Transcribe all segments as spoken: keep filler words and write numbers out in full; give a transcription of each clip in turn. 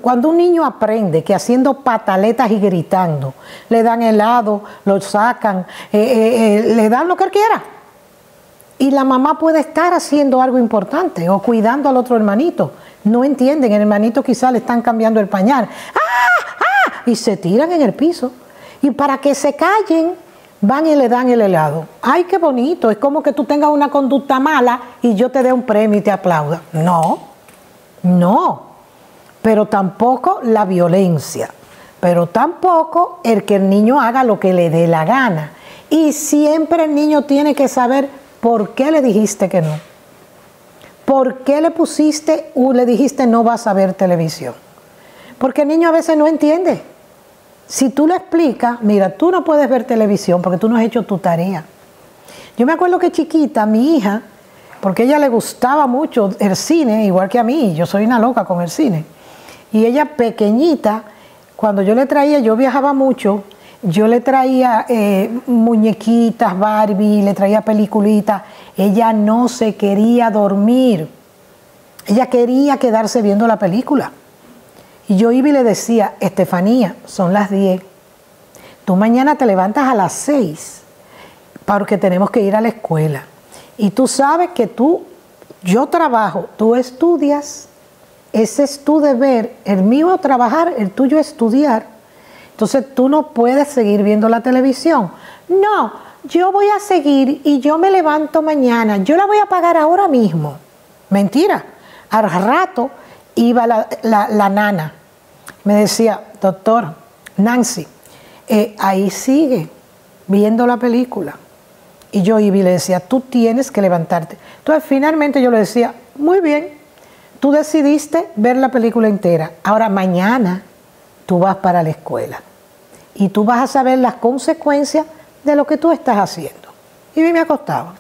Cuando un niño aprende que haciendo pataletas y gritando, le dan helado, lo sacan, eh, eh, eh, le dan lo que él quiera. Y la mamá puede estar haciendo algo importante o cuidando al otro hermanito. No entienden, el hermanito quizá le están cambiando el pañal. ¡Ah! ¡Ah! Y se tiran en el piso. Y para que se callen, van y le dan el helado. ¡Ay, qué bonito! Es como que tú tengas una conducta mala y yo te dé un premio y te aplauda. No, no. Pero tampoco la violencia. Pero tampoco el que el niño haga lo que le dé la gana. Y siempre el niño tiene que saber por qué le dijiste que no. ¿Por qué le pusiste o le dijiste no vas a ver televisión? Porque el niño a veces no entiende. Si tú le explicas, mira, tú no puedes ver televisión porque tú no has hecho tu tarea. Yo me acuerdo que chiquita, mi hija, porque a ella le gustaba mucho el cine, igual que a mí, yo soy una loca con el cine. Y ella pequeñita, cuando yo le traía, yo viajaba mucho, yo le traía eh, muñequitas, Barbie, le traía peliculitas. Ella no se quería dormir. Ella quería quedarse viendo la película. Y yo iba y le decía, Estefanía, son las diez. Tú mañana te levantas a las seis porque tenemos que ir a la escuela. Y tú sabes que tú, yo trabajo, tú estudias. Ese es tu deber. El mío trabajar, el tuyo estudiar. Entonces tú no puedes seguir viendo la televisión. No, yo voy a seguir y yo me levanto mañana. Yo la voy a pagar ahora mismo. Mentira. Al rato iba la, la, la nana. Me decía, doctor, Nancy, eh, ahí sigue viendo la película. Y yo iba y le decía, tú tienes que levantarte. Entonces finalmente yo le decía, muy bien, tú decidiste ver la película entera. Ahora mañana tú vas para la escuela y tú vas a saber las consecuencias de lo que tú estás haciendo. Y me acostaba.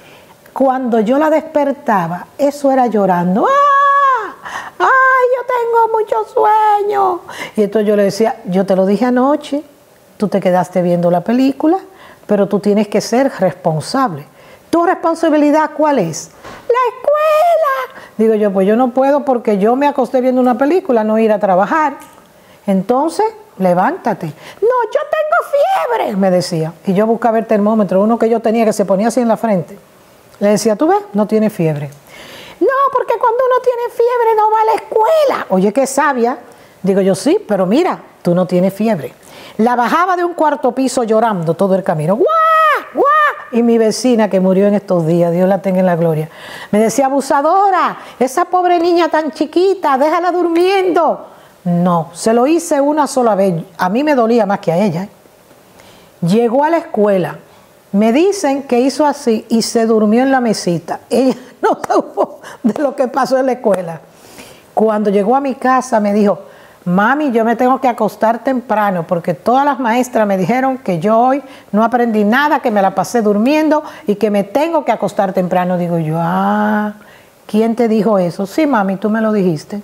Cuando yo la despertaba, eso era llorando. ¡Ah! ¡Ay, yo tengo mucho sueño! Y entonces yo le decía, yo te lo dije anoche, tú te quedaste viendo la película, pero tú tienes que ser responsable. ¿Tu responsabilidad cuál es? ¡La escuela! Digo yo, pues yo no puedo porque yo me acosté viendo una película, no ir a trabajar. Entonces, levántate. No, yo tengo fiebre, me decía. Y yo buscaba el termómetro, uno que yo tenía que se ponía así en la frente. Le decía, ¿tú ves? No tiene fiebre. No, porque cuando uno tiene fiebre no va a la escuela. Oye, qué sabia. Digo yo, sí, pero mira, tú no tienes fiebre. La bajaba de un cuarto piso llorando todo el camino. ¡Guau! ¡Guau! Y mi vecina que murió en estos días, Dios la tenga en la gloria, me decía, abusadora, esa pobre niña tan chiquita, déjala durmiendo. No, se lo hice una sola vez. A mí me dolía más que a ella. ¿eh? Llegó a la escuela. Me dicen que hizo así y se durmió en la mesita. Ella no supo de lo que pasó en la escuela. Cuando llegó a mi casa me dijo, mami, yo me tengo que acostar temprano porque todas las maestras me dijeron que yo hoy no aprendí nada, que me la pasé durmiendo y que me tengo que acostar temprano. Digo yo, ah, ¿quién te dijo eso? Sí, mami, tú me lo dijiste.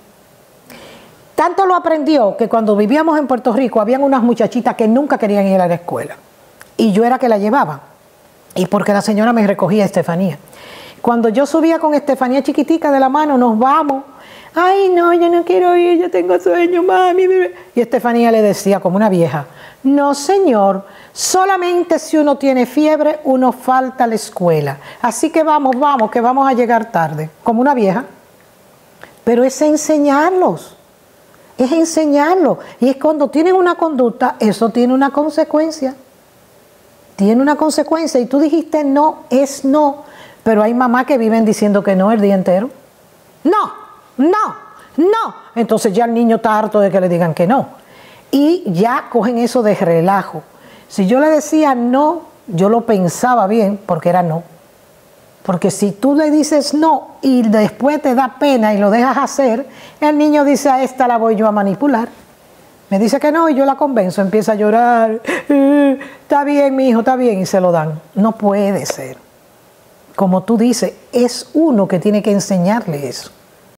Tanto lo aprendió que cuando vivíamos en Puerto Rico habían unas muchachitas que nunca querían ir a la escuela. Y yo era que la llevaba. Y porque la señora me recogía a Estefanía. Cuando yo subía con Estefanía chiquitica de la mano, nos vamos. Ay, no, yo no quiero ir, yo tengo sueño, mami. Y Estefanía le decía como una vieja, no señor, solamente si uno tiene fiebre, uno falta a la escuela. Así que vamos, vamos, que vamos a llegar tarde. Como una vieja. Pero es enseñarlos. Es enseñarlos. Y es cuando tienen una conducta, eso tiene una consecuencia. Tiene una consecuencia. Y tú dijiste no, es no. Pero hay mamás que viven diciendo que no el día entero. No, no, no. Entonces ya el niño está harto de que le digan que no. Y ya cogen eso de relajo. Si yo le decía no, yo lo pensaba bien porque era no. Porque si tú le dices no y después te da pena y lo dejas hacer, el niño dice, a esta la voy yo a manipular. Me dice que no y yo la convenzo, empieza a llorar. Eh, está bien, mi hijo, está bien, y se lo dan. No puede ser. Como tú dices, es uno que tiene que enseñarle eso.